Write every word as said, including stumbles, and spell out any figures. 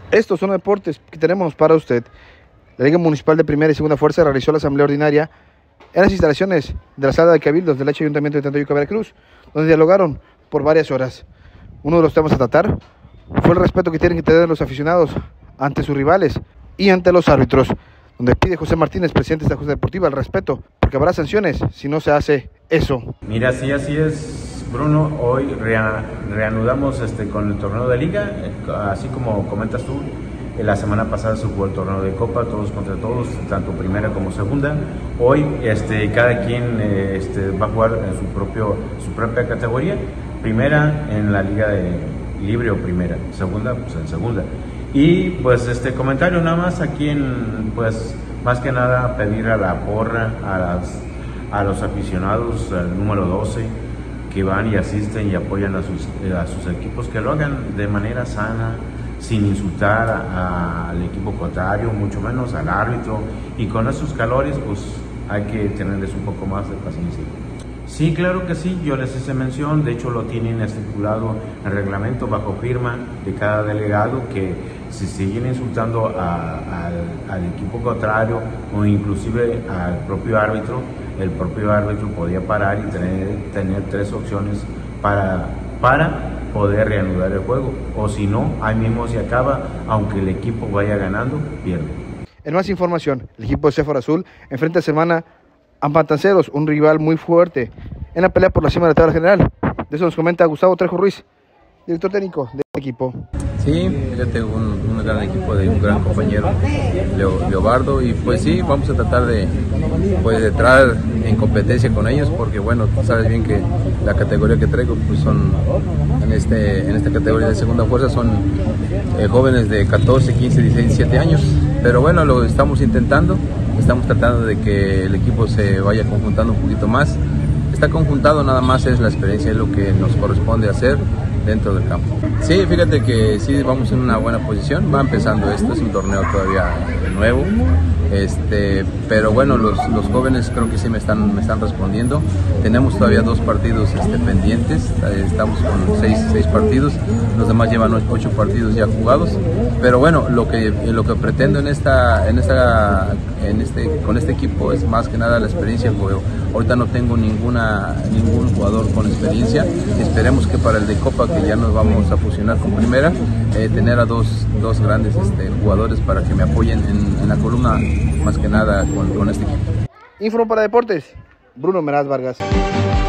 Estos son los deportes que tenemos para usted. La Liga Municipal de Primera y Segunda Fuerza realizó la asamblea ordinaria en las instalaciones de la Sala de Cabildos del H Ayuntamiento de Tantayuca, Veracruz, donde dialogaron por varias horas. Uno de los temas a tratar fue el respeto que tienen que tener los aficionados ante sus rivales y ante los árbitros, donde pide José Martínez, presidente de esta Junta Deportiva, el respeto, porque habrá sanciones si no se hace eso. Mira, sí, así es, Bruno. Hoy rea, reanudamos este, con el torneo de liga, así como comentas tú. La semana pasada se jugó el torneo de Copa, todos contra todos, tanto primera como segunda. Hoy este, cada quien eh, este, va a jugar en su, propio, su propia categoría. Primera en la liga de libre o primera, segunda pues en segunda. Y pues este comentario nada más aquí en, pues más que nada pedir a la porra, a, las, a los aficionados, al número doce, que van y asisten y apoyan a sus, a sus equipos, que lo hagan de manera sana, sin insultar a, a, al equipo contrario, mucho menos al árbitro, y con esos calores pues hay que tenerles un poco más de paciencia. Sí, claro que sí, yo les hice mención, de hecho lo tienen estipulado en el reglamento bajo firma de cada delegado, que si siguen insultando a, a, al equipo contrario o inclusive al propio árbitro, el propio árbitro podía parar y tener, tener tres opciones para, para poder reanudar el juego, o si no, ahí mismo se acaba, aunque el equipo vaya ganando, pierde. En más información, el equipo de Céfaro Azul enfrenta esta semana a Pantanceros, un rival muy fuerte en la pelea por la cima de la tabla general. De eso nos comenta Gustavo Trejo Ruiz, director técnico del equipo. Sí, fíjate, un, un gran equipo de un gran compañero, Leo, Leobardo, y pues sí, vamos a tratar de, pues, de entrar en competencia con ellos, porque bueno, tú sabes bien que la categoría que traigo, pues son, en, este, en esta categoría de segunda fuerza, son eh, jóvenes de catorce, quince, dieciséis, diecisiete años, pero bueno, lo estamos intentando, estamos tratando de que el equipo se vaya conjuntando un poquito más. Está conjuntado, nada más es la experiencia, es lo que nos corresponde hacer dentro del campo. Sí, fíjate que sí vamos en una buena posición, va empezando esto, es un torneo todavía nuevo, este, pero bueno, los, los jóvenes creo que sí me están, me están respondiendo. Tenemos todavía dos partidos este, pendientes, estamos con seis, seis partidos, los demás llevan ocho partidos ya jugados, pero bueno, lo que, lo que pretendo en esta, en esta, en este, con este equipo es más que nada la experiencia del juego. Ahorita no tengo ninguna, ningún jugador con experiencia, esperemos que para el de Copa, que ya nos vamos a fusionar con primera, eh, tener a dos, dos grandes este, jugadores para que me apoyen en, en la columna, más que nada con, con este equipo. Info para Deportes, Bruno Meraz Vargas.